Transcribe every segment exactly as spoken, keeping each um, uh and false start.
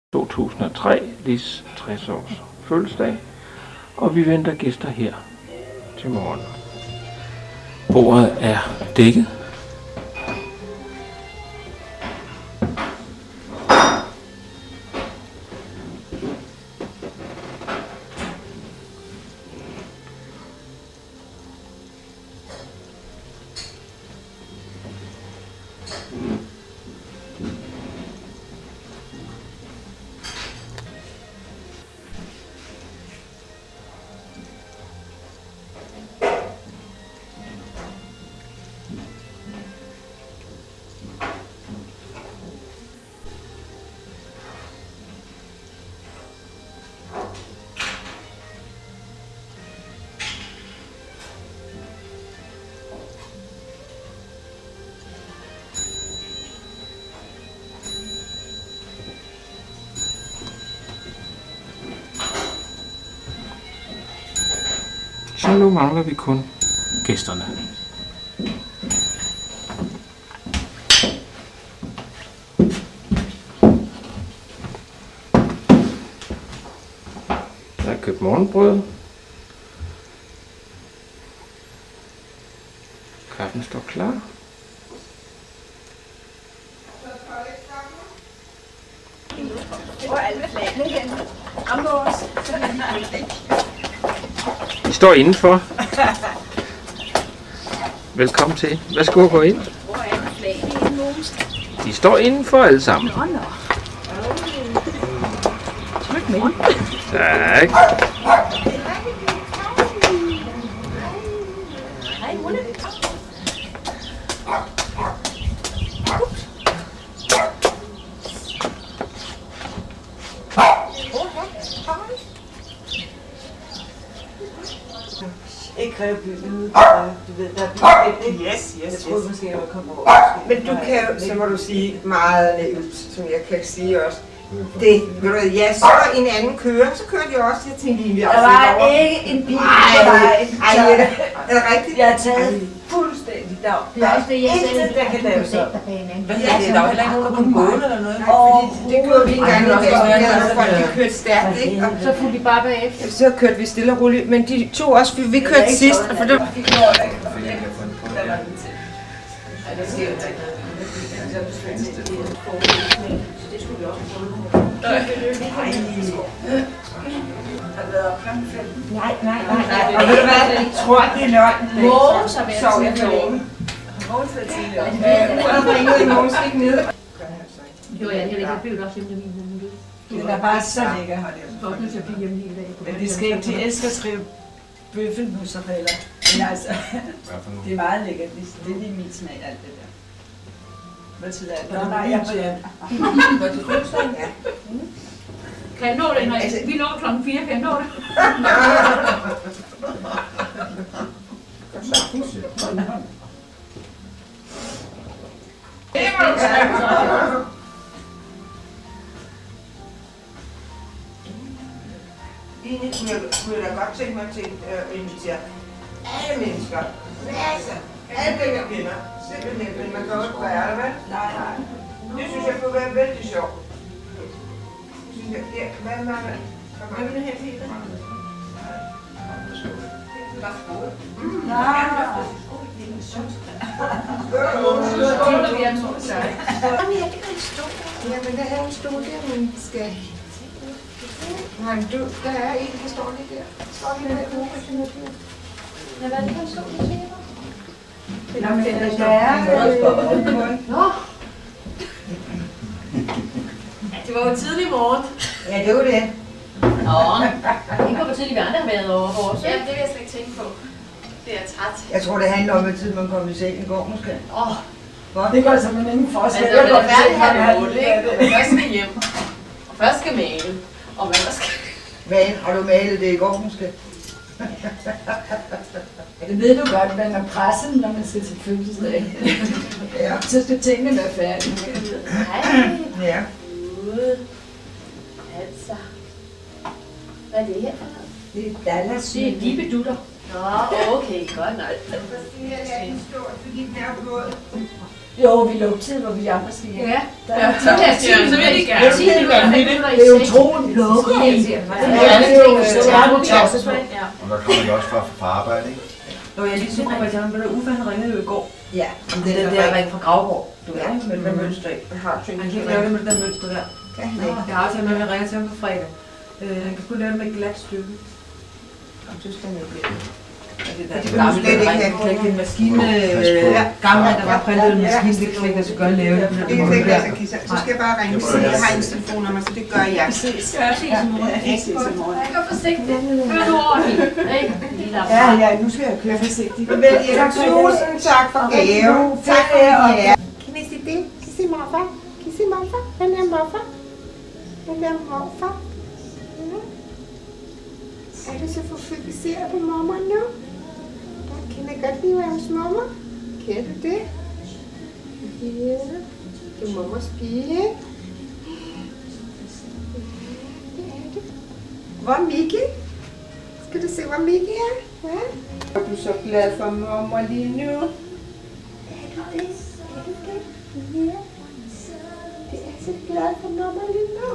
to tusind og tre, Lis tres års fødselsdag, og vi venter gæster her til morgen. Bordet er dækket. Så nu mangler vi kun gæsterne. Der er købt morgenbrød. Kaffen står klar. I står indenfor. Velkommen til. Værsgo, gå ind. De står indenfor alle sammen. Tak. Ikke kræve bygget, du ved, der er bygget, ikke? Yes, yes, Jeg troede yes. måske, jeg var kommet over. Men du kan jo, så må du sige meget naivt, som jeg kan sige også. Det, ved du, ja, så er en anden kører, så kører de også, jeg tænkte lige, vi Der var ikke en bil på vej. Ej, Jette, er det rigtigt? Jeg har taget fuldstændig dag. Det er også det, jeg sagde, Intet, der kan laves op. Hvad hedder det? Der var heller ikke nogen, der kunne gå eller noget. Åh, Fordi det gjorde vi ikke engang i dag, så vi havde folk, de kørte stærkt, ikke? Og Så fulgte vi bare bagefter. så kørte vi stille og roligt, men de to også, vi, vi kørte sidst, og for det var... Nej, nej, nej. Og ved du hvad, jeg tror, det er løgn. Måge, så vil jeg Sov jeg sige. for længe. Måge så tidligere. Uret ringede i morgen, stik ned. Jo, ja, jeg ved ikke, jeg blev også hjemme til min mor. Det er bare så lækker. Jeg var nødt til at blive hjemme hele dagen. Men de skal ikke, de elsker at skrive bøffelmozzarella. Men altså, det er meget lækkert. Det er lige min smag, alt det der. Hvad til det? Nå, nej, jeg er Var det fødselsdagen? Ja. Kan jeg nå det, når jeg, vi når klokken fire, kan jeg nå det? Egentlig kunne jeg, kunne jeg da godt tænke mig til at øh, invitere alle mennesker. Masser. Alle dem, jeg kender. Simpelthen, men man kan også være det, vel? Nej, nej. Det synes jeg kunne være vældig sjovt. Synes jeg, ja, hvad med det? Hvad vil du have, Peter? Nej. Jamen, jeg kan ikke stå. Jamen, der er en stol der, men skal... Nej, du, der er en, der står lige der. Står lige der i hovedet. Hvad er det for en stol, du siger? Nå, men der er... Nå! Det var jo tidlig morgen. Ja, det var det. Nå, ikke hvor tidligt vi andre har været over vores. Ja, det vil jeg slet ikke tænke på. Det er træt. Jeg tror, det handler om, at tid man kom i seng i går, måske. Åh, Godt. Det gør simpelthen ingen forskel. altså det er færdigt her ved otte, ikke? Og man først skal hjem. Og først skal male. Og man også skal... Hvad? Har du malet det i går, måske? Det ved du godt, man er presset, når man skal til fødselsdag. Ja. Så skal tingene være færdige. Nej, Ja. gud. Altså. Hvad er det her for noget? Det er Dallas. Det er dibedutter. Nå, Nå, okay, godt nok. Jo, vi lukker tid, hvor vi andre skal hjem. Ja, Der ja, er så vil jeg sige, så vil de gerne. Det er utroligt lukket. Det er jo stjerneklasse. Og der kommer de også fra, fra arbejde, ikke? Nå, jeg lige så på, at jeg Uffe han ringede jo i går. Ja, om det der, der ring fra Gravgård. Du ved, med det mønster i. Jeg har Han kan ikke lave det med det der mønster der. Jeg har aftalt med, at jeg ringer til ham på fredag. Uh, han kan kun lave det med et glat stykke. Jamen, så skal han ikke lave det. Det der gamle, der var ikke en maskine, gamle, der var printet en maskine, det kan ikke lade sig gøre lave det. Det kan ikke lade sig give sig. Så skal jeg bare ringe og sige, at jeg har en telefonnummer, så det gør jeg. Ja, ses i morgen. Ja, ses i morgen. Jeg går forsigtigt. Hør nu ordentligt. Ja, ja, nu skal jeg køre forsigtigt. Tusind tak for gaven. Tak for jer. Kan I sige det? Kan I sige morfar? Kan I sige morfar? Hvem er morfar? Hvem er morfar? Er du så fokuseret på mormor nu? Kan jeg godt lide at være hos mormor? Kan du det? Ja, du er mormors pige, ikke? Ja, det er det. Hvor er Miki? Skal du se, hvor Miki er? Ja? Er du så glad for mormor lige nu? Er du det? Er du det? Ja. Det er så glad for mormor lige nu.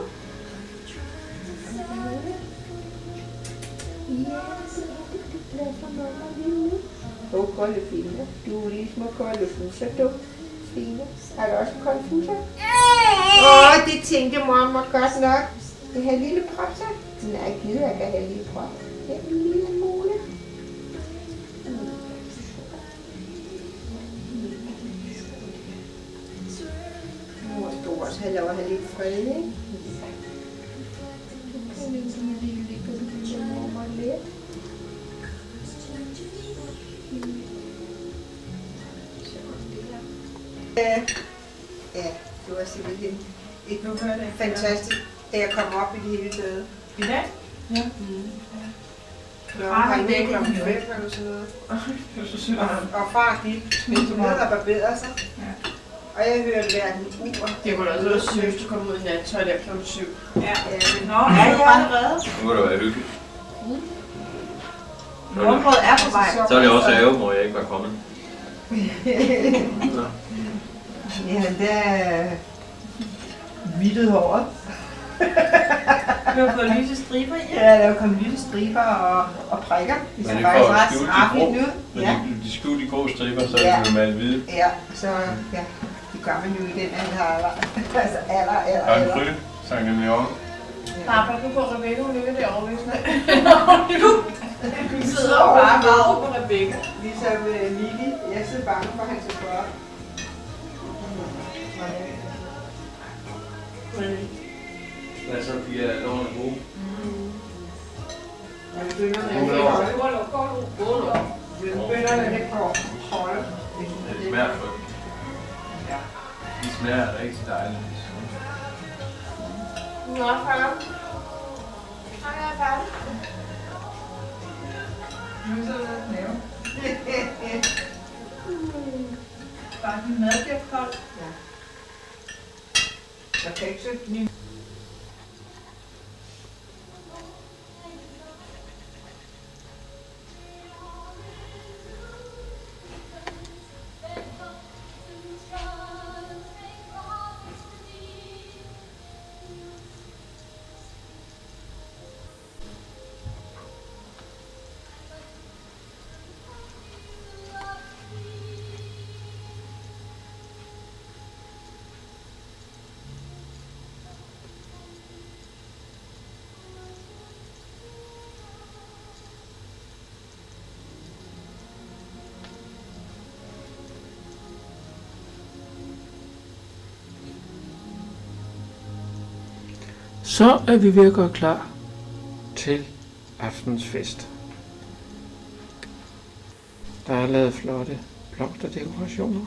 Ja, så er du glad for mormor lige nu. Åh, oh, kolde fine. Du er lige små kolde fuser, du. Fine. Er der også kolde fuser? Åh, oh, det tænkte mormor godt nok. Vil have lille prop, så? Nej, gider jeg ikke have lille prop. Her er en lille mule. Mor skal også have lov at have lidt fred, ikke? Mormor lidt. Ja, det var simpelthen et fantastisk, da jeg kom op i det hele taget. I dag? Ja. Klokken var ikke klokken fem eller sådan noget. Og, og far gik ned og barberede sig. Og jeg hørte hverken ur. Det kunne da også være søgt, at komme ud i nattøj der klokken syv. Ja. Nå, er jeg allerede? Nu må det være hyggeligt. Morgenbrød er på vej. Så er det også ærgerligt, hvor jeg ikke var kommet. Ja, der hvidtet håret. Du har fået lyse striber, ja. Ja, der er kommet lyse striber og, og prikker. Det ser faktisk ret skrabigt ud. Men Ja. de, de skjulte de grå striber, så Ja. er de jo malet hvide. Ja, så ja, det gør man jo i den alder. Altså alder, alder, Og en alder. fry, Sankt Leon. Papa, du på Rebecca, hun ligger derovre, hvis du sidder og bare meget over på Rebecca. Ligesom uh, Miki. Jeg sidder bange for, at han skal spørge. Hvad så, Pia? Er lovene gode? Jeg begynder med Gode at lov. holde. Gå nu, gå nu, gå nu. Jeg begynder med at holde. Det smager godt. Ja. De smager rigtig dejligt. Nå, far. Hej, jeg er færdig. Nu sidder jeg og laver. Bare din mad bliver kold. Ja. Jeg kan ikke sætte min... Så er vi ved at gøre klar til aftens fest. Der er lavet flotte blomsterdekorationer.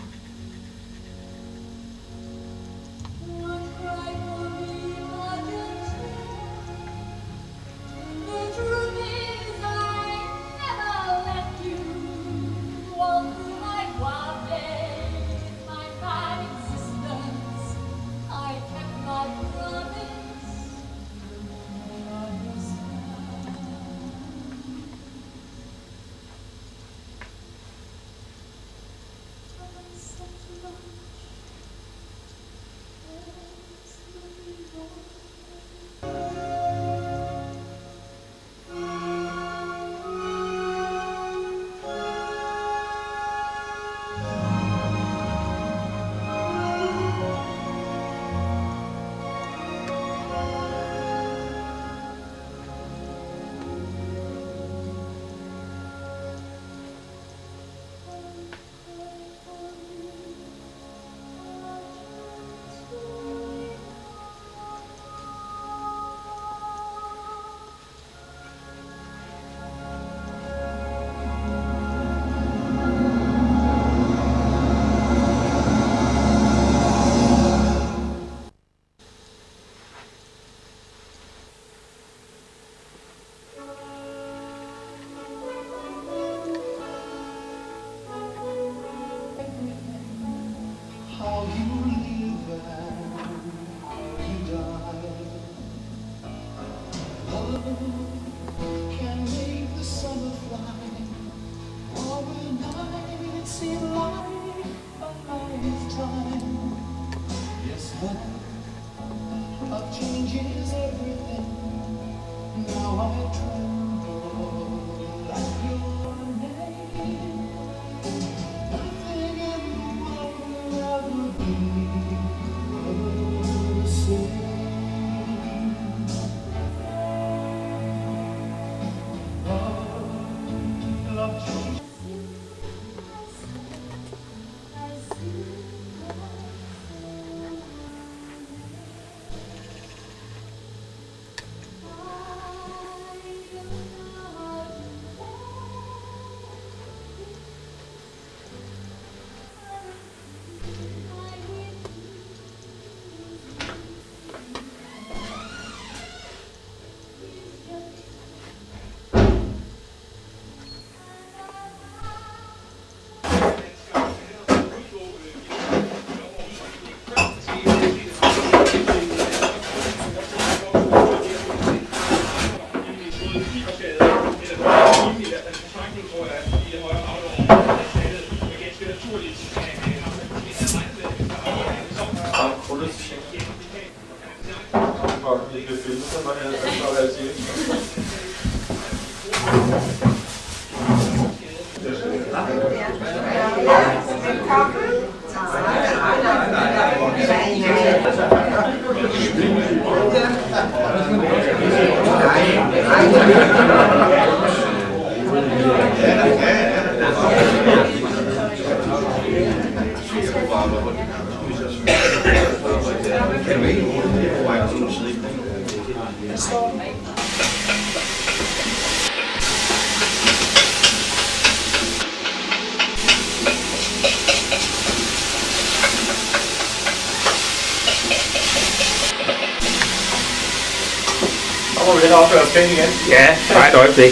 Så må vi hen og opføre os pænt igen. Ja, bare et øjeblik.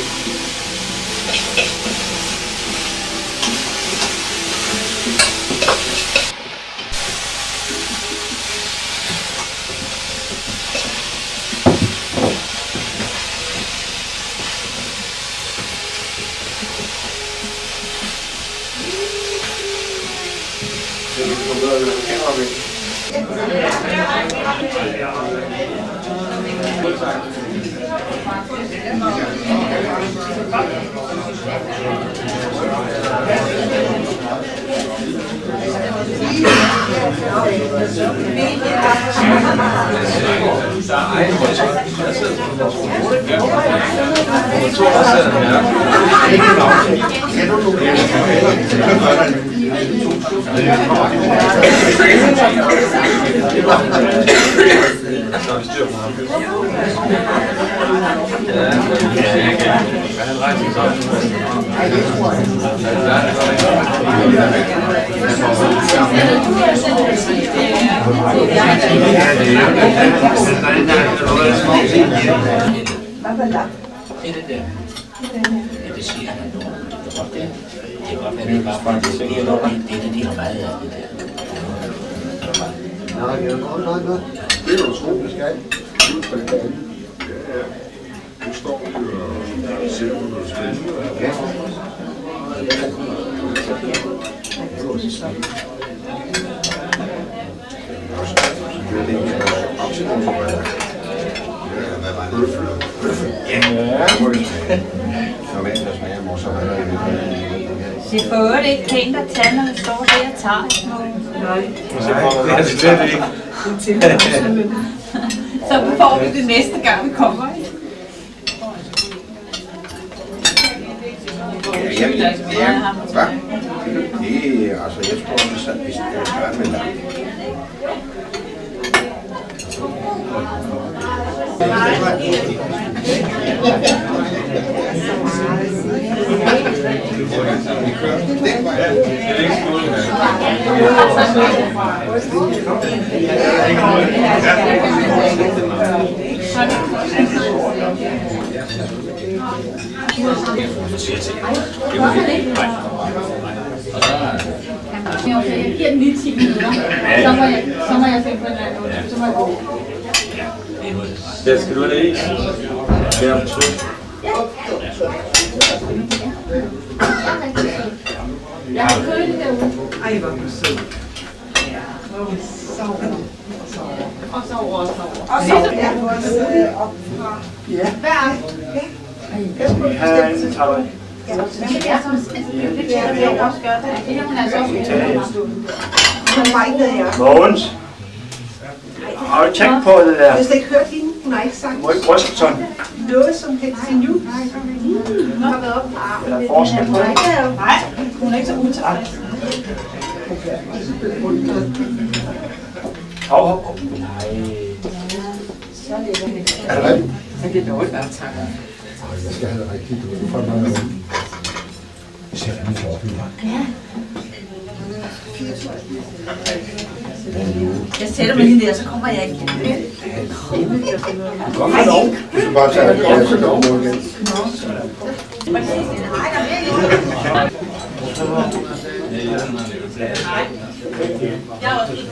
Det er jo utroligt, skal. Nu står vi og ser på noget spændende. Det får jo ikke pænt at tage, når vi står der og tager et små. Nej, det er det slet ikke. Så får vi det næste gang, vi kommer. Ja, ja, ja. Hvad? Det er, altså, jeg tror, det er sådan, hvis det er svært med langt. Jeg giver den lige ti minutter, så må jeg, så må jeg finde på en anden måde, så må jeg gå. Hvad skal du have det i? Ja. Jeg har kølet det derude. Ej, hvor er du sød. Hvor er du sover. Og så over og så over. Og så er du også op fra. Ja. Hvad er det? Jeg skulle bestemme sig. Ja, Men det er sådan, altså det er det, jeg også gør det. Det kan man altså også gøre. det var ikke noget, jeg Mogens. Har du tænkt på det der? Hvis du ikke hørt hende, hun har ikke sagt Må ikke bryste sådan? noget som helst endnu. Hun har været op på armen. Eller forskel på det? Nej, hun er ikke så utilfreds. Hov, hov. Nej. Er det rigtigt? Men det er dårligt, tak. Jeg skal have det rigtigt. Du får meget af det. Jeg ser det med klokken. Jeg sætter mig lige der, så kommer jeg igen. Kom med lov. Du skal bare tage det godt, så kommer du igen. Jeg er også lidt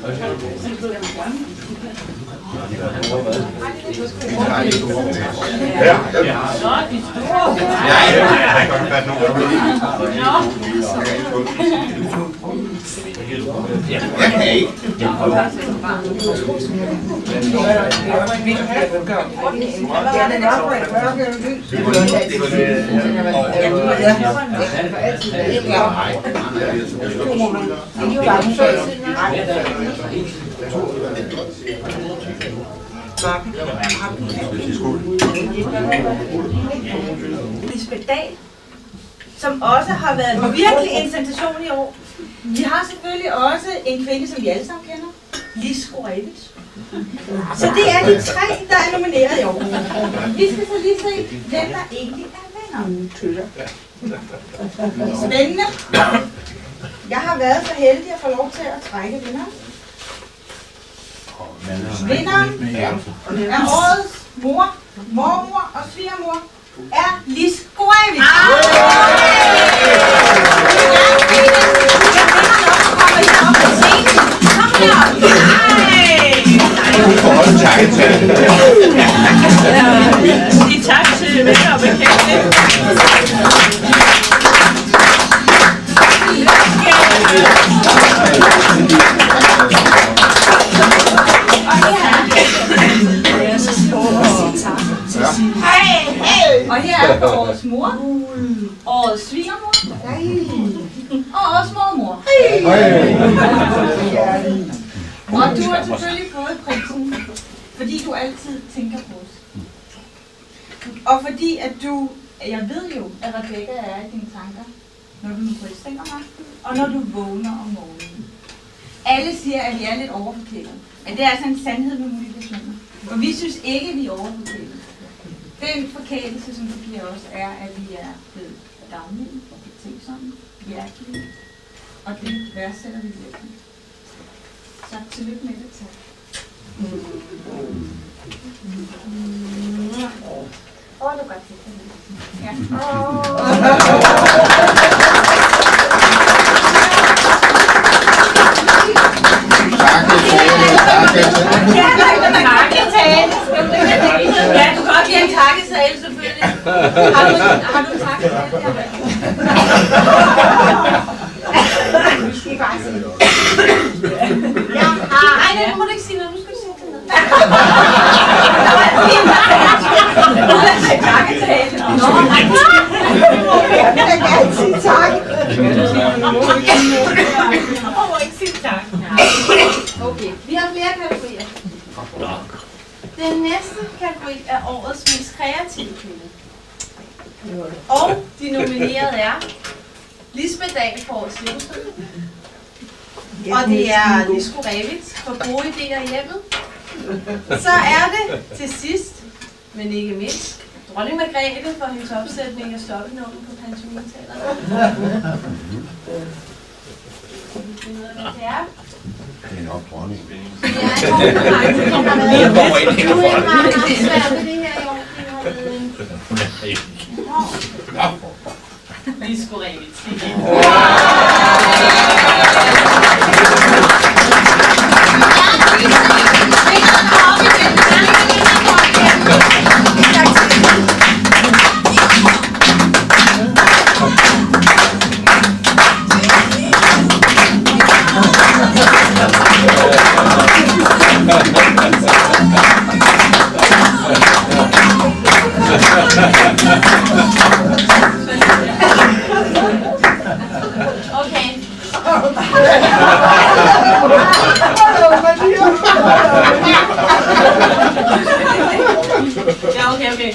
Ja, ja. Nå, de store. Ja, ja, jeg kan godt fatte nogle. Jeg kan ikke. Lisbeth Dahl, som også har været virkelig en sensation i år. Vi har selvfølgelig også en kvinde, som vi alle sammen kender, Lis Gorevitz. Så det er de tre, der er nomineret i år. Vi skal så lige se, hvem der egentlig er vinder. Spændende. Jeg har været så heldig at få lov til at trække vinderen. Vinderen er årets mor, mormor og svigermor er Lis Gorevitz. Sig tak til venner og bekendte. Og her er årets mor, årets svigermor og også mormor. Og du har selvfølgelig fået prisen, fordi du altid tænker på os. Og fordi at du, jeg ved jo, at Rebecca er i dine tanker, når du er på et seng om aftenen, og når du vågner om morgenen. Alle siger, at vi er lidt overforkælet, men det er altså en sandhed med modifikationer. Og vi synes ikke, at vi er overforkælet. Den forkælelse, som det giver os, er, at vi er blevet gavmilde, betænksomme, hjertelige, og det værdsætter vi virkelig. Så tillykke med det, tak. Åh, oh, du godt til det. Ja. Ja, du kan godt give en takkesal, selvfølgelig. Har du, har du en takkesal? Jeg har... Ej, nej, nu må du ikke sige noget. Nu skal du sige til noget. Takkesal. Nå, nej. Jeg kan gerne sige tak. Jeg må ikke sige tak. Okay, vi har flere kategorier. Den næste kategori er årets mest kreative kvinde. Og de nominerede er Lisbeth Dahl for årets hjemmestød. Og det er Lis Gorevitz for gode idéer i hjemmet. Så er det til sidst, men ikke mindst, dronning Margrethe for hendes opsætning af stoppenummer på pantomimeteatret. Det er Det er nok dronning. Det er en konkurrence. Du er meget svært med det her i år. Lis Gorevitz. Ja, okay, okay.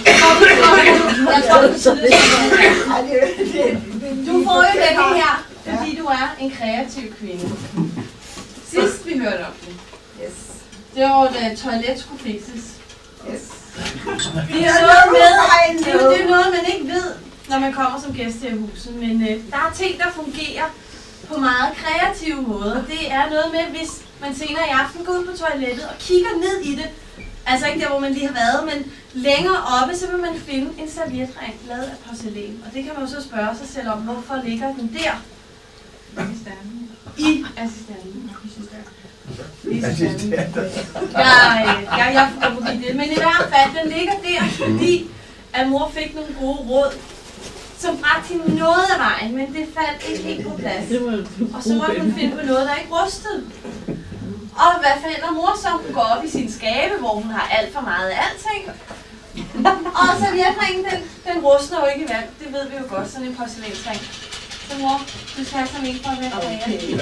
Du får jo den her, fordi du er en kreativ kvinde. Sidst vi hørte om det, yes. Det var da toilet skulle fikses. Yes. Det er noget med, det er jo det er noget, man ikke ved, når man kommer som gæst her i huset. Men øh, der er ting, der fungerer på meget kreative måder. Det er noget med, hvis man senere i aften går ud på toilettet og kigger ned i det. Altså ikke der, hvor man lige har været, men længere oppe, så vil man finde en servietring lavet af porcelæn. Og det kan man jo så spørge sig selv om, hvorfor ligger den der? I assistenten. Assistenten. Jeg, jeg, jeg får forbi det, men i hvert fald, den ligger der, fordi at mor fik nogle gode råd, som bragte hende noget af vejen, men det faldt ikke helt på plads. Og så måtte hun finde på noget, der ikke rustede. Og hvad finder mor så? Hun går op i sin skabe, hvor hun har alt for meget af alting. Og servietringen, den, den rustner jo ikke i vand. Det ved vi jo godt, sådan en porcelænsring. Så mor, du skal have sådan en for at være kreativ.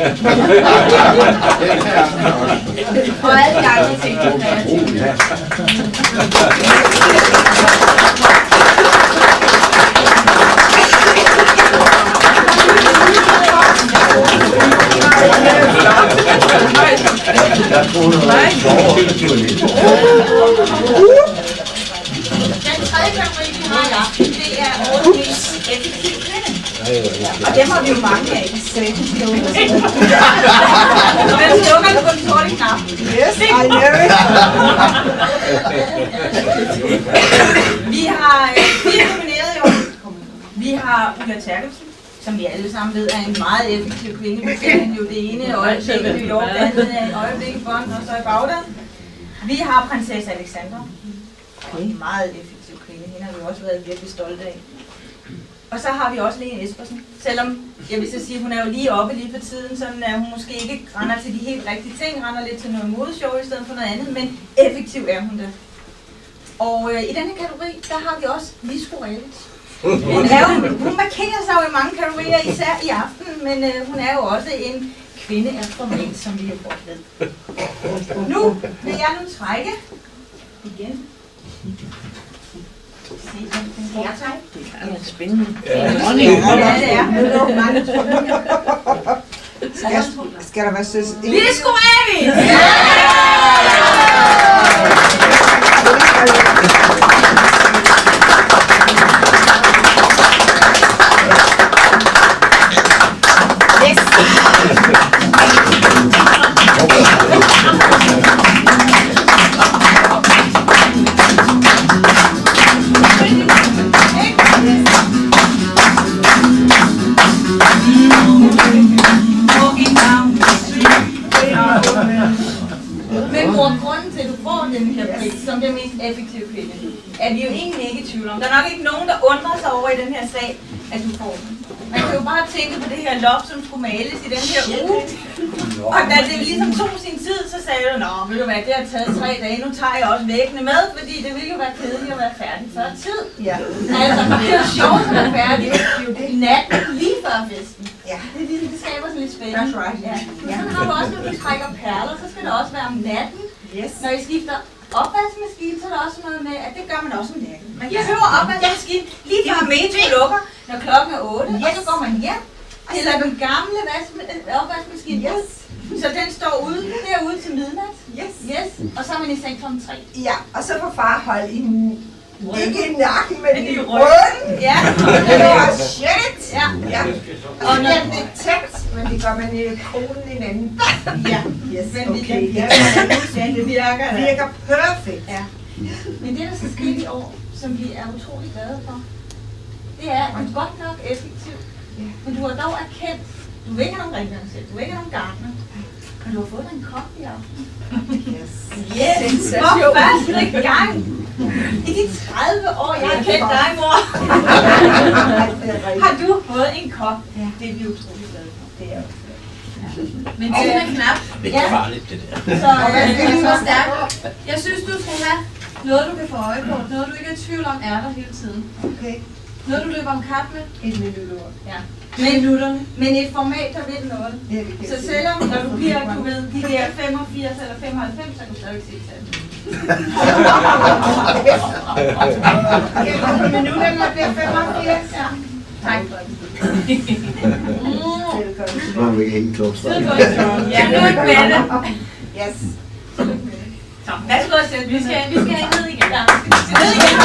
Og alle gange ting er kreativ. Den tredje kategori, vi har i aften, det er årets mest effektive kvinde. Og dem har vi jo mange af i sagen. Men slukker du på den sorte knap. Yes, I know it. Vi har fire nomineret i år. Vi har Ulla Terkelsen, som vi alle sammen ved er en meget effektiv kvinde. Vi ser hende jo det ene øjeblik i New York, det andet er et øjeblik i Bonn og så i Bagdad. Vi har prinsesse Alexandra. En meget effektiv kvinde. Hende har vi også været virkelig stolte af. Og så har vi også Lene Espersen. Selvom, jeg vil så sige, hun er jo lige oppe lige for tiden, sådan at hun måske ikke render til de helt rigtige ting, render lidt til noget modeshow i stedet for noget andet, men effektiv er hun det. Og øh, i denne kategori, der har vi også Lisko Ravitz. Hun, er jo, hun markerer sig jo i mange kategorier, især i aften, men øh, hun er jo også en kvinde af format, som vi har godt ved. Nu vil jeg nu trække igen. Det er spændende. Ja, det er. Skal, skal der være søs? Lisko Ravitz! Som den mest effektive kvinde, er vi jo egentlig ikke i tvivl om. Der er nok ikke nogen, der undrer sig over i den her sag, at du får den. Man kan jo bare tænke på det her loft, som skulle males i den her uge. Og da det ligesom tog sin tid, så sagde du, nå, ved du hvad, det har taget tre dage, nu tager jeg også væggene med, fordi det ville jo være kedeligt at være færdig før tid. Ja. Altså, det er jo sjovt at være færdig natten lige før festen. Ja. Det, det, det skaber sådan lidt spændende. That's right. Ja. Ja. Så har du også, når du trækker perler, så skal det også være om natten. Yes. Når I skifter opvaskemaskine, så er der også noget med, at det gør man også om natten. Man behøver opvaskemaskine lige før metro lukker, når klokken er otte, yes. Og så går man hjem til den gamle opvaskemaskine yes. Ud. Så den står ude, derude til midnat. Yes. Yes. Og så er man i seng klokken tre. Ja, og så får far holde i ikke i nakken, men i ryggen. Ja. Det var shit. Ja. Ja. Og når det er tæt, men det gør man i kronen i en anden. Ja. Yes, men okay. Det, ja, det virker. Det virker perfekt. Ja. Men det, der så sker i år, som vi er utrolig glade for, det er, at du er godt nok effektiv, men du har dog erkendt, du vil ikke have nogen rengøringshjælp, du vil ikke have nogen gartner, men du har fået dig en kop i aften. Yes! Yes! For første gang i de tredive år, jeg har kendt dig, mor, har du fået en kop. Det er vi utrolig glade for. Det er også. Men tiden er knap. Det er farligt, det der. Så det er så stærkt. Jeg synes, du skal have noget, du kan få øje på. Noget, du ikke er i tvivl om, er der hele tiden. Okay. Noget, du løber om kap med. Et minut. Ja. Minutterne. Men et format, der vil noget. Så selvom, når du bliver, du ved, de der femogfirs eller femoghalvfems, så kan du stadig se tallet. Minutterne bliver femogfirs. Ja. Tak for det. Så må vi ikke hænge klogstad. Ja, nu er ikke med det. Yes. Så, værsgo at sætte. Vi skal, vi skal have ned igen. Ja, vi skal ned igen.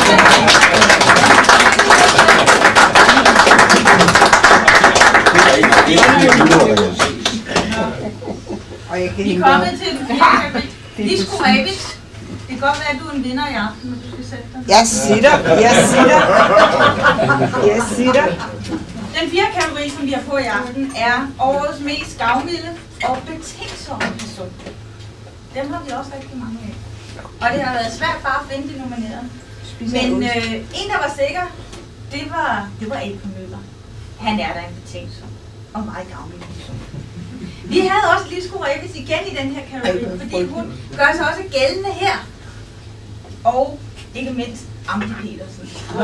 Vi er kommet til den fjerde kategori. Lisko Ravitz. Det kan godt være, at du er en vinder i aften, når du skal sætte dig. Jeg sitter. Jeg sitter. Jeg sitter. Den fjerde kategori, som vi har på i aften, er årets mest gavmilde og betænksomme person. Dem har vi også rigtig mange af. Og det har været svært bare at finde de nominerede. Men øh, en, der var sikker, det var, det var Elke Møller. Han er da en betænksom og meget gavmild person. Vi havde også Lisko Rebis igen i den her kategori, fordi hun gør sig også gældende her. Og ikke mindst Amdi Petersen.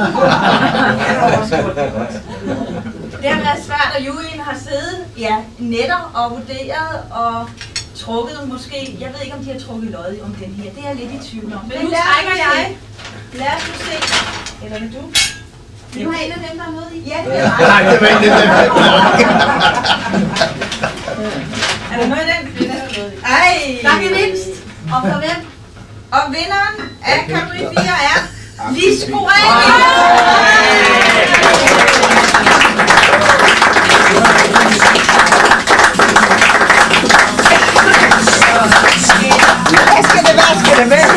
Det har været svært, og juryen har siddet ja, netter og vurderet og trukket måske. Jeg ved ikke, om de har trukket lod om den her. Det er jeg lidt i tvivl om. Men nu trækker jeg. Lad os nu se. Eller vil du? Du har en af dem, der er med i? Ja, det er mig. Nej, det var ikke den. Er der noget i den? Ej! Der er gevinst. Og for hvem? Og vinderen af kategori fire er Lisko Rebis! Hvad skal det være? Skal det være?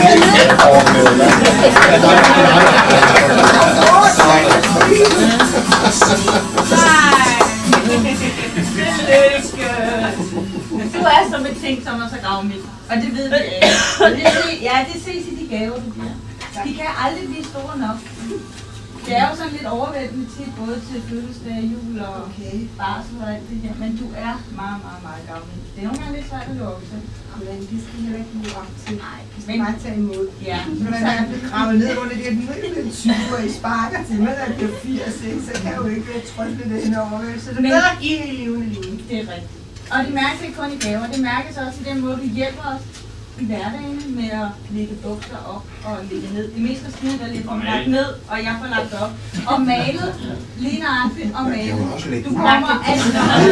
Du er så betænksom og så gavmild, og det ved vi alle. Ja, det ses i de gaver, du giver. De kan aldrig blive store nok. Det er jo sådan lidt overvældende tit, både til fødselsdag, jul og okay. barsel og alt det her, men du er meget, meget, meget gavmild. Det er nogle gange lidt svært at lukke sig. Men det skal heller ikke blive op til. Nej, vi skal bare tage imod. Ja. Når man er blevet gravet ned under de her den tyve, og I sparker til mig, der bliver firs, så kan jeg jo ikke trøste det hen over. Så det er bedre at give i levende liv. Det er rigtigt. Og det mærkes ikke kun i gaver, det mærkes også i den måde, du hjælper os i hverdagen med at lægge bukser op og lægge ned. Det meste af skiden er lidt lagt ned, og jeg får lagt op. Og malet, lige nøjagtigt og malet. Du kommer altid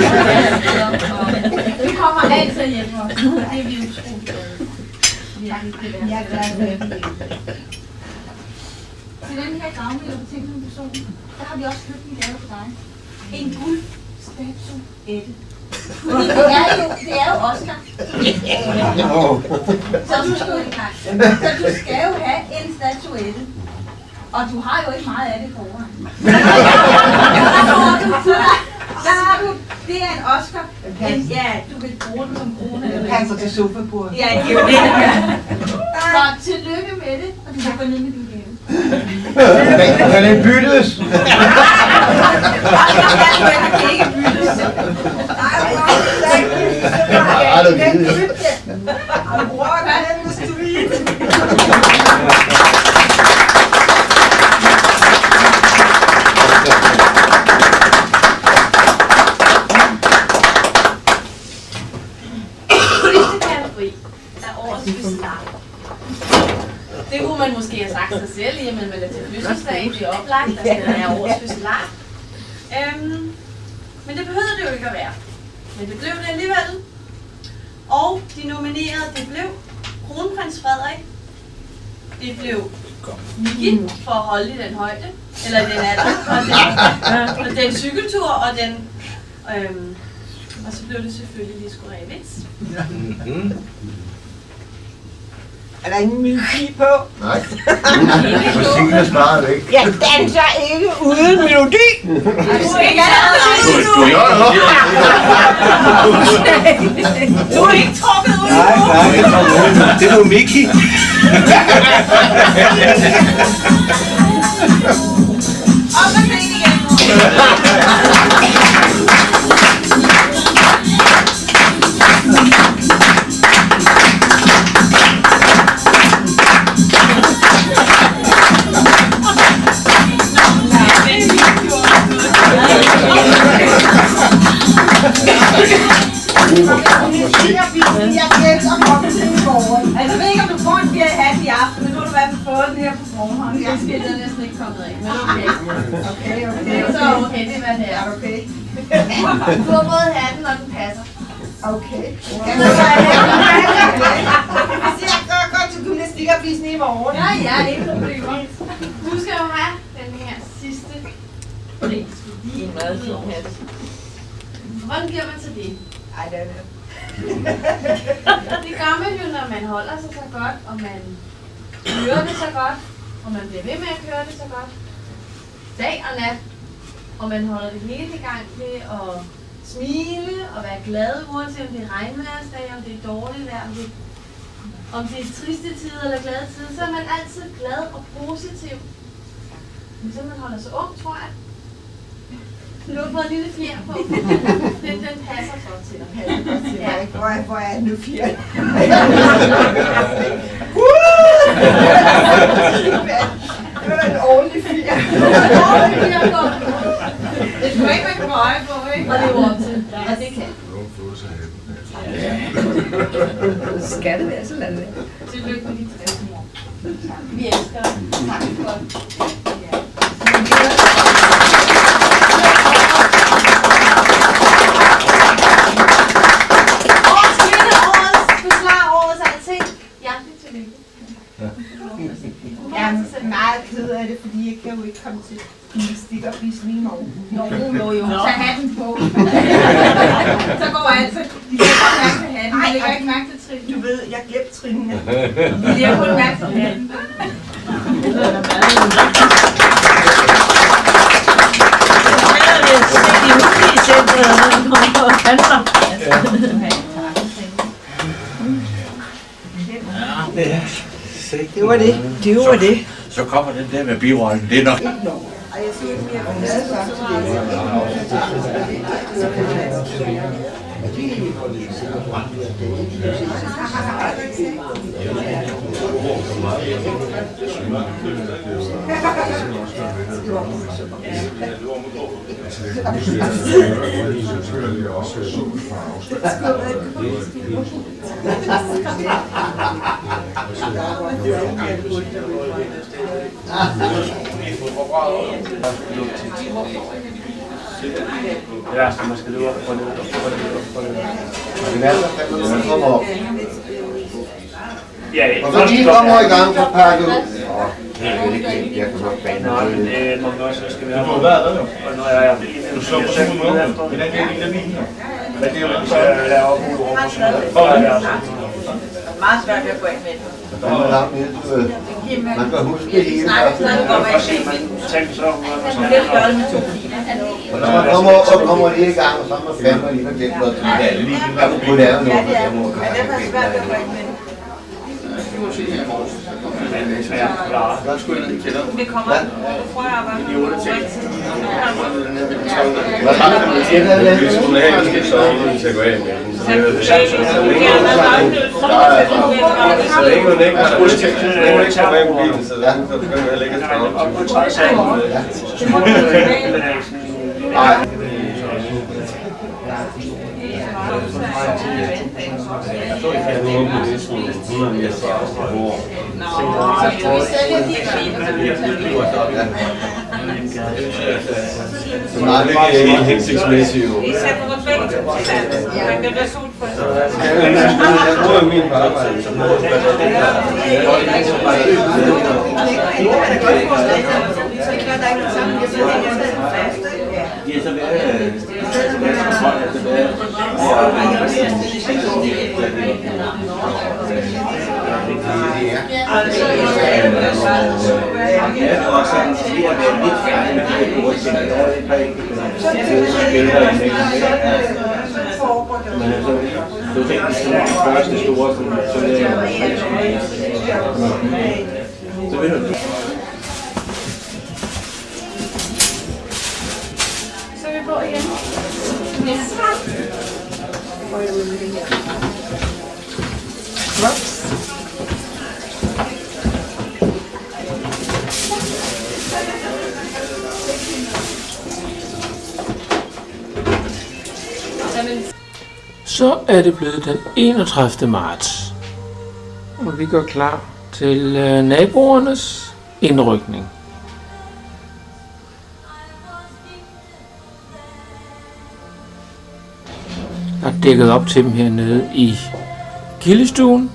Du kommer altid at hjælpe os. Det er vi utroligt glade. Jeg er glad for det. Til den her gavmilde og betænksomme person, der har vi også købt en gave for dig. En guldstatuette. Fordi det er jo, det er jo Oscar. Så du, skal, så du skal jo have en statuette. Og du har jo ikke meget af det foran. Der har du, det er en Oscar. En, ja, du vil bruge den som krone. Den passer til sofabordet. Ja, det er jo det. Så tillykke med det, og du kan gå ned med din gave. Kan det byttes? Oscar kan ikke byttes. Ej, det er det. Og bror, hvad er den, hvis du vil? Sidste kategori er årets fødselsdag. Det kunne man måske have sagt sig selv, jamen man er til fødselsdag, det er oplagt, der skal være årets fødselsdag. Øhm, men det behøvede det jo ikke at være. Men det blev det alligevel. Og de nominerede, det blev kronprins Frederik. Det blev Miki for at holde i den højde, eller den alder, og den, og den cykeltur, og den, øhm, og så blev det selvfølgelig Lisko Rebis. Er der ingen melodi på? Nej. Musikken er sparet væk. Jeg danser ikke uden melodi. Du er ikke trukket ud. Nej, nej, det var Miki. Og så se igen. Altså, jeg ved ikke, om du får en fjer i hat i aften, men nu har du i hvert fald fået den her på forhånd. Jeg skal den næsten ikke kommet af, men okay. Okay, okay. Det er så okay, det er hvad det er. Okay. Du har fået hatten, når den passer. Okay. Hvis jeg går godt til gymnastikopvisning i morgen. Ja, ja, ikke problemer. Du skal jo have den her sidste pris. Det er en meget fin hat. Hvordan giver man til det? Ej, det er det. Det gør man jo, når man holder sig så godt, og man kører det så godt, og man bliver ved med at køre det så godt. Dag og nat. og man holder det hele i gang ved at smile og være glad, uanset om det er regnværsdag, om det er dårligt vejr, om det er, om det er triste tider eller glade tider, så er man altid glad og positiv. Men så man holder sig ung, tror jeg. Du har fået en lille fjer på. Den, den passer godt til dig. Ja. Hvor, er, hvor er den nu fjer? Det var en ordentlig fjer. En ordentlig fjer på. Det skulle ikke være på øje på, ikke? Og det er jo op til. Og det kan. Skal det være, så lad det være. Tillykke med de tres mor. Vi elsker dig. Tak for det. Årets kvinde, årets fødselsdag, årets alting. Hjertelig tillykke. Jeg er meget ked af det, fordi jeg kan jo ikke komme til gymnastikopvisning i morgen. Jo, jo, jo. Tag hatten på. Så går altid. De kan godt mærke til hatten. De lægger ikke mærke til trinene. Du ved, jeg glemte trinene. De lægger kun mærke til hatten. Det var det. Det var det. Så kommer den der med birollen, det er nok. Og jeg synes, vi har været sammen Ja, så man skal løbe op og ned og ned og ned. Ja, og så de kommer i gang, så pakker du. Jeg kan godt bane. Nej, men det må vi også, så skal vi have. Du har været der jo. Og når jeg er du slår på sådan en måde efter. Hvordan kan jeg lide bilen? Hvad det er jo, så er jeg oppe ude over på sådan noget. Det er meget svært ved at gå ind med det. Man kan huske det hele. Og så kommer de i gang, og så er man fandme lige og glemt noget til det. Jeg kunne lave noget, og jeg må have det. Jeg skulle ind i kælderen. Det kommer fra arbejde. I otte ting. Vi skulle have en skidt sove til at gå af med. Så længe hun ikke har skudt til, så længe hun ikke kommer af mobilen, så begynder jeg at lægge et strøm. Nej. Jeg tror ikke, at du åbner det som hundrede meter hvor... Så kan vi sælge de biler. Så meget det er ikke hensigtsmæssigt jo. I sætter mig begge to til landet. Man kan være sult for det. Jeg bruger min på arbejde. De er så været... Men altså, du tænker, det er den første store, så det er så ved du. Så er vi på igen. Næste gang. Så er det blevet den enogtredivte marts, og vi går klar til øh, naboernes indrykning. Der er dækket op til dem hernede i kildestuen.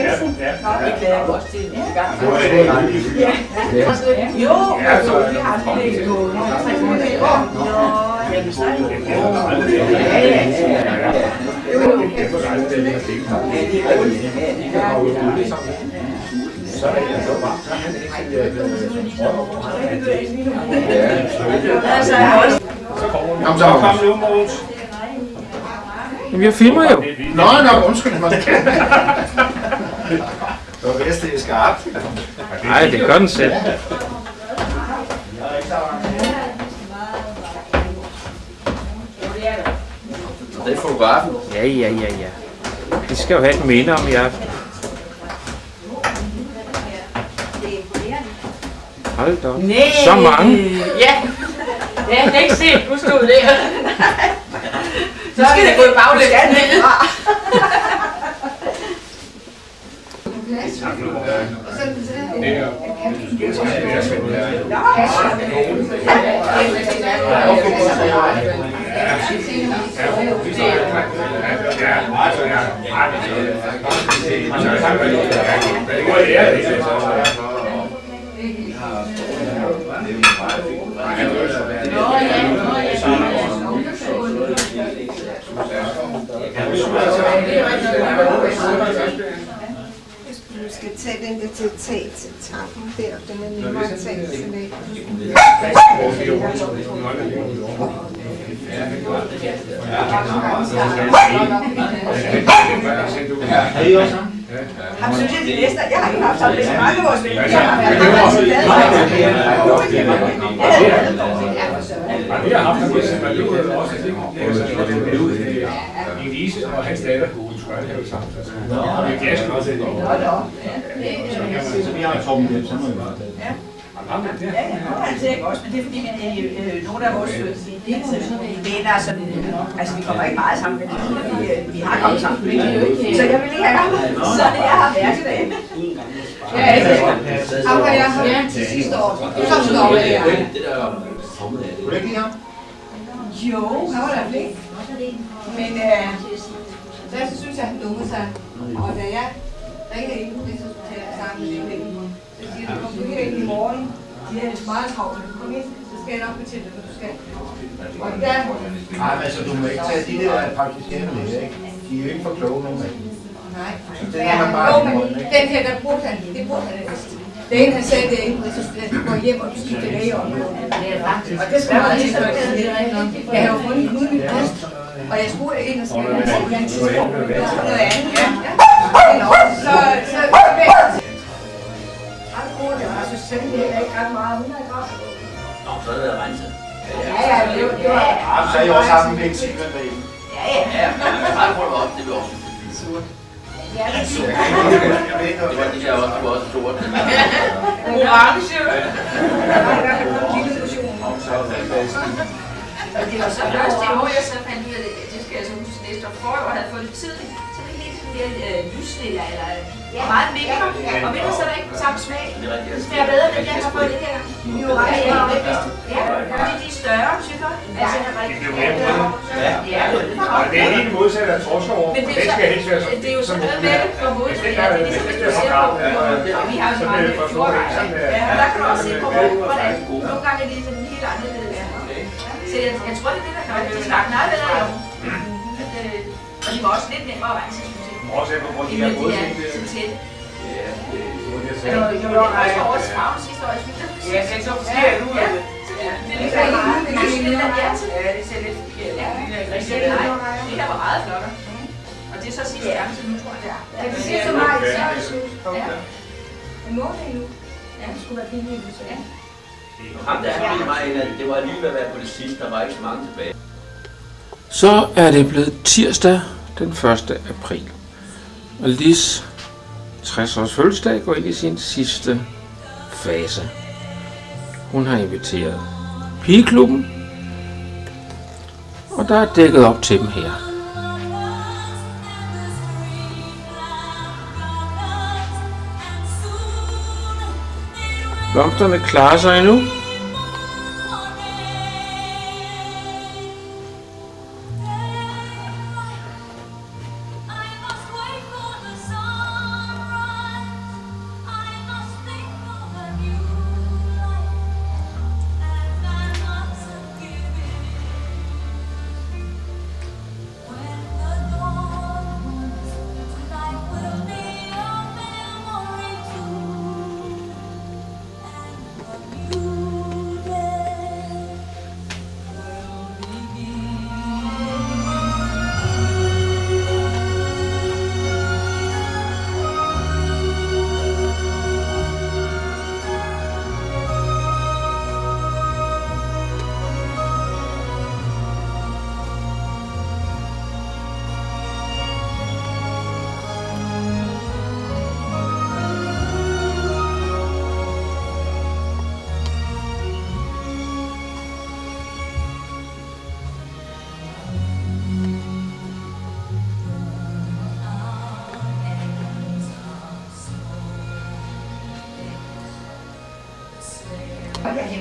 Nielsen. Ja, Nå, det glæder jeg mig også til en gang. Ja. Jo, vi har det ikke på. Nå, jamen så er det jo. Ja, ja, ja. Så er det så bare. Kom så, kom nu, Mogens. Jamen, jeg filmer jo. Nå, nå, undskyld. Det var bedst, det er skarpt. Nej, det gør den selv. Det er fotografen. Ja, ja, ja, ja. Vi skal jo have et minde om i aften. Hold da op. Så mange. Ja. Ja, jeg kan ikke se, du stod der. Så skal det gå i baglæns. Du skal tage den der til tag til tappen der, den er nemmere at tage til det. Ham synes jeg, de næste, jeg har ikke haft sammen med mange års venner. Vi har haft en næste, men det var også en Lise og hans datter. Det er jo sammen. Og det er gæsten også. Så vi har Torben med, så må vi bare tage det. Ja, ja, det er også, men det er fordi, at øh, nogle af vores venner er sådan, altså vi kommer ikke meget sammen, men vi, vi har kommet sammen. Så jeg vil lige have ham, så jeg har været i dag. Ja, ikke? Ham var jeg her til sidste år. Så står jeg her. Kunne du ikke lide ham? Jo, han var da flink. Men øh, så synes jeg, han dummede sig. Og da jeg ringer ind på Rigshospitalet sammen med lægen, så siger du, kom du her ind i morgen. De er meget travlt. Kom ind, så skal jeg nok fortælle dig, hvad du skal. Og der... Nej, men altså, du må ikke tage de der praktiserende læger, ikke? De er jo ikke for kloge nogen af dem. Nej. Den har man bare jo, i men munden, ikke? den her, der brugte han, det brugte han vist. Det ene, han sagde, det er inde på Rigshospitalet, du går hjem, og du skifter læge om. Og det skal man altid gøre til. Jeg har jo fundet en uden mit bryst. Og jeg skulle ind og sige, at jeg er tidspunkt, det var noget andet. Ja. Så, så, så væk. Ret god, det var så selv, det er ikke ret meget, hundrede gram. Nå, så er det været renset. Ja, ja, det var... Det var ja, så er I også sammen med Mexican derinde. Ja, ja. Ja, men jeg prøver op, det bliver også surt. Ja, det er surt. Det var de der også, det var også surt. Orange. Og det var så først det år, jeg så fandt ud af det, det skal jeg så huske næste år, for år havde fået det tidligt, så det helt sådan mere øh, lyslilla eller ja, meget mindre, og mindre så er der ikke samme smag. Det smager bedre, end jeg har fået det her. Det er jo ret meget. Ja, fordi de er større, tykker. Altså, det er rigtig. Ja, det er helt modsat af torskerover. Men det er jo sådan noget med det for hovedet. Det er ligesom, hvis du ser på, vi har jo så mange fjordveje. Ja, og der kan du også se på, hvordan nogle gange er det sådan helt anderledes. Så jeg, jeg tror, det er det, der gør det. De snakker meget bedre i år. Og de var også lidt nemmere at rense, synes jeg. Også på grund af de her bådting. Så tæt. Ja, det er jo ikke noget. Jeg var også farven sidste år, jeg synes, det ja, det er så forskelligt ud af det. Det er lidt meget. Ja, det ser lidt forkert. Det her var meget flottere. Og det er så sidste gang, så nu tror jeg, det er. Ja, det sidste maj, så er det slut. En måned endnu. Ja, det skulle være fint nu, så ja. Ham der er mig, at det var lige ved at være på det sidste, der var ikke så mange tilbage. Så er det blevet tirsdag den første april. Og Lis tres års fødselsdag går ind i sin sidste fase. Hun har inviteret pigeklubben, og der er dækket op til dem her. Blomsterne klarer sig endnu.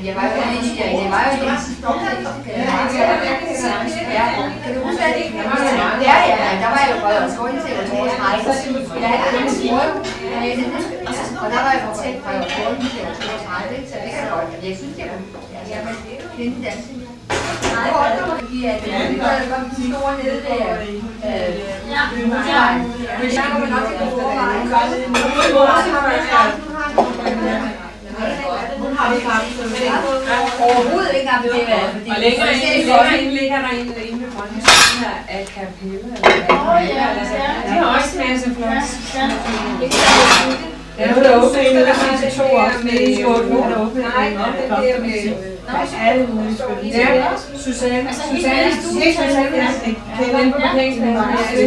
jeg var jo lige, det var jo det tidspunkt, ja, kan du huske det? Ja, ja, der var jeg jo prøvet at skåle til at toogtredive. Ja, jeg skål. Og der var jeg fortalt fra at skåle til at toogtredive, så det kan godt. Jeg synes, det var kvinde dansning. Fordi at vi var kommet til store nede der. Ja, men så kommer vi nok til at gå overvejen. Hun har vi kampen overhovedet ikke haft det der. Og længere inde ligger der en inde ved Brøndby her A Cappella. De har også en masse flot. Ja, nu er der åbnet en, der kan til to også med i skålen. Nu er der åbnet en, der er med alle mulige spil. Ja, Susanne. Susanne, Susanne, kender inde på parkeringspladsen.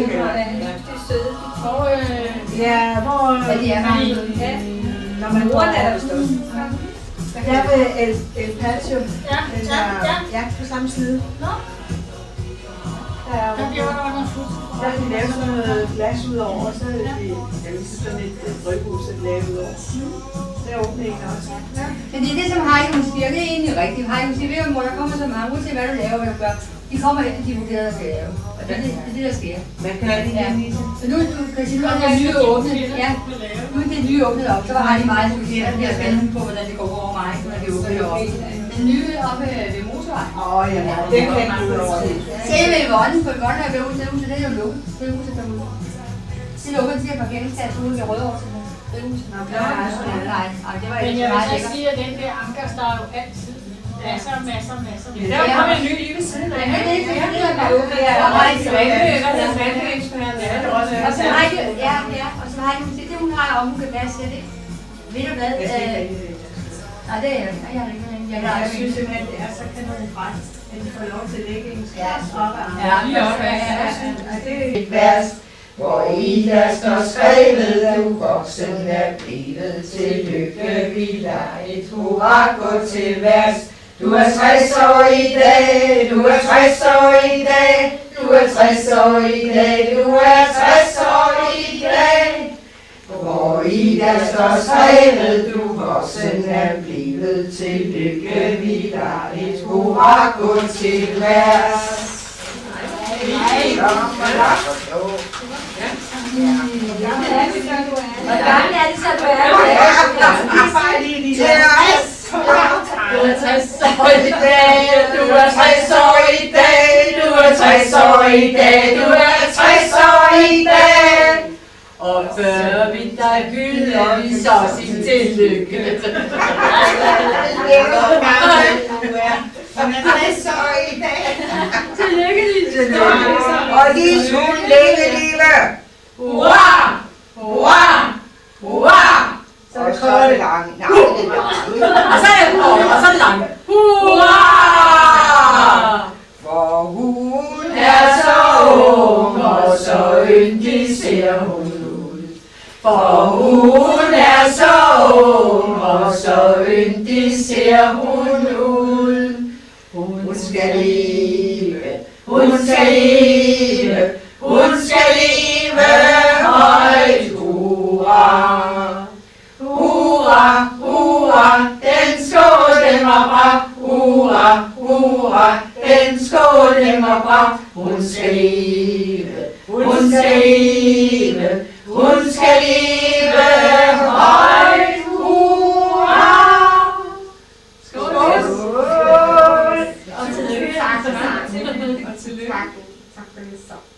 Ja, hvor... Når man bruger der, der står. Der ved El, El Patio. Ja, ja, ja. På samme side. Nå. Der bliver der noget fuld. Der har de lavet sådan noget glas ud over, og så er det jeg vil sige sådan et bryghus, der er lavet ud over. Det er åbningen også. Men det er det, som Heidi hun siger, det er egentlig rigtigt. Heidi hun siger, ved du mor, der kommer så mange, uanset hvad du laver, hvad du gør. De kommer efter de vurderer, der skal lave. Og det er det, det, der sker. Hvad kan det egentlig? Så nu, du kan sige, nu er det nye åbnet. Ja, nu er det nye åbnet op. Så har de meget studeret, der bliver spændende på, hvordan det går over mig, når de åbner det op. Den nye oppe ved motorvejen. Åh, oh, ja, det kan du ud over det. Se med Yvonne, på Yvonne er ved huset, det huset, det er jo lukket. Det er huset derude. Det lukker til at parkeringsplads ude ved Rødovre. Det er huset. Nå, det var altså det var men jeg vil så sige, at den der anker, der er jo altid masser, masser, masser. Ja, der er kommet en ny lige ved siden af. Ja, det er ikke det, der er lukket. Det er rigtig vandløb, og det er vandløbsmærende. Og så har jeg, ja, ja, og så har jeg det, hun har om, hun kan passe det. Ved du hvad? Nej, det er jeg ikke. Jeg har ikke. Jeg, jeg synes simpelthen, det er så kanonfrækt, at de får lov til at lægge en skærs op af ja, lige op af. Det er et vers, hvor i der står skrevet, du voksen er blevet til lykke, vi lader et hurra gå til vers. Du er tres år i dag, du er tres år i dag, du er tres år i dag, du er tres år i dag. Hvor i der står skrevet, du voksen er blevet til lykke, vi lader et hurra gå til vers. Hvor gammel er det så, du er? Du er tres år i dag, du er tres år i dag, du er tres år i dag, du er tres år i dag. Og før vi dig hylder, vi så sin tillykke. Hun er tres år i dag. Tillykke, lille. Og lige hun længe live. Hurra! Hurra! Hurra! Så er det langt. Nej, det er langt. Og så er det kort, og så er det langt. Hurra! For hun er så ung, og så yndig ser hun ud. For hun er så ung, og så yndig ser hun ud. Hun skal leve, hun skal leve, hun skal leve højt. Hurra! Hurra, hurra, den skål, den var bra. Hurra, hurra, den skål, den var bra. Hun skal leve, hun skal leve, hun skal leve højt. Hurra! Skål! Skål! Og tillykke. Tak for det. Tak for det.